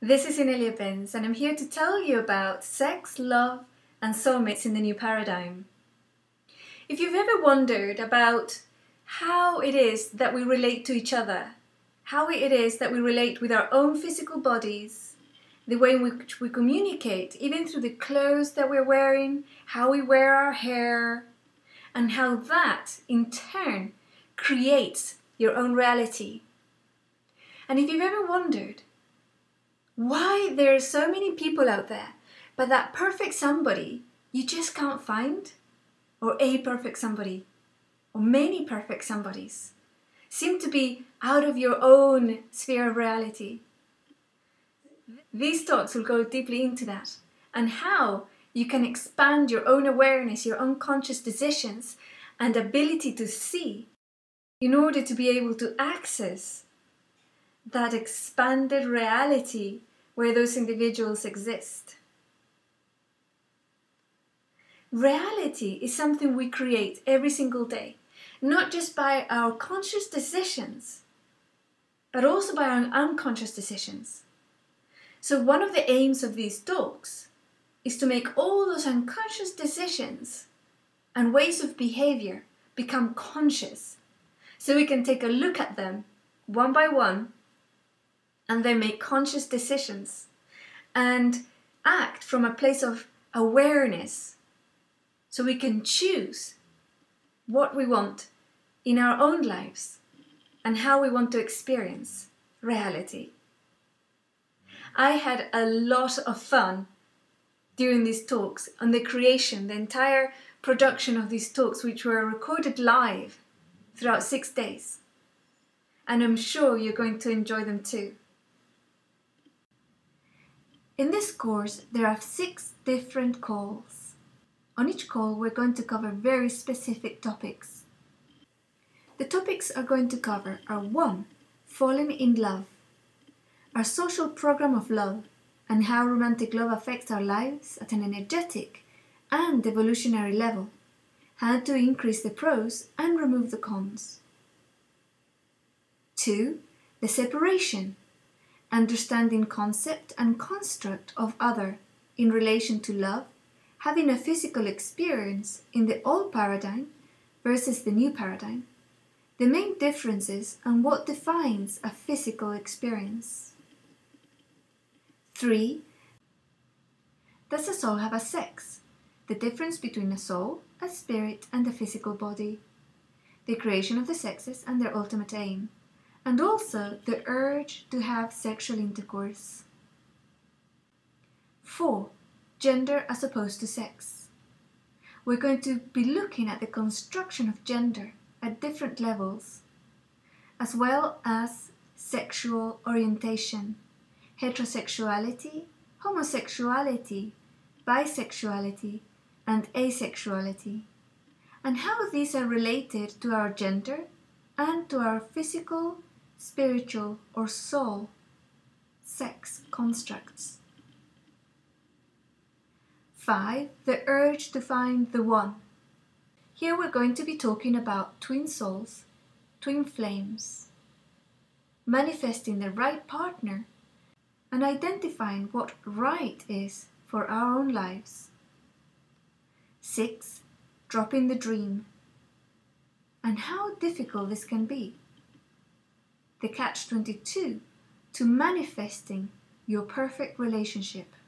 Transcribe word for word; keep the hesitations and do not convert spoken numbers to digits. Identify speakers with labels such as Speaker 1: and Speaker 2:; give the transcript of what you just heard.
Speaker 1: This is Inelia Benz, and I'm here to tell you about sex, love, and soulmates in the new paradigm. If you've ever wondered about how it is that we relate to each other, how it is that we relate with our own physical bodies, the way in which we communicate, even through the clothes that we're wearing, how we wear our hair, and how that, in turn, creates your own reality. And if you've ever wondered why there are so many people out there, but that perfect somebody you just can't find, or a perfect somebody, or many perfect somebodies, seem to be out of your own sphere of reality. These talks will go deeply into that, and how you can expand your own awareness, your unconscious decisions, and ability to see in order to be able to access that expanded reality where those individuals exist. Reality is something we create every single day, not just by our conscious decisions, but also by our unconscious decisions. So one of the aims of these talks is to make all those unconscious decisions and ways of behavior become conscious, so we can take a look at them one by one and then make conscious decisions and act from a place of awareness, so we can choose what we want in our own lives and how we want to experience reality. I had a lot of fun during these talks on the creation, the entire production of these talks, which were recorded live throughout six days. And I'm sure you're going to enjoy them too. In this course, there are six different calls. On each call, we're going to cover very specific topics. The topics are going to cover are one, falling in love, our social program of love, and how romantic love affects our lives at an energetic and evolutionary level, how to increase the pros and remove the cons. Two, the separation, understanding concept and construct of other in relation to love, having a physical experience in the old paradigm versus the new paradigm, the main differences and what defines a physical experience. Three, does a soul have a sex? The difference between a soul, a spirit, and a physical body, the creation of the sexes and their ultimate aim, and also the urge to have sexual intercourse. Four, gender as opposed to sex. We're going to be looking at the construction of gender at different levels, as well as sexual orientation, heterosexuality, homosexuality, bisexuality, and asexuality, and how these are related to our gender and to our physical, spiritual, or soul sex constructs. Five, the urge to find the one. Here we're going to be talking about twin souls, twin flames, manifesting the right partner, and identifying what right is for our own lives. Six, dropping the dream, and how difficult this can be. The catch twenty-two to manifesting your perfect relationship.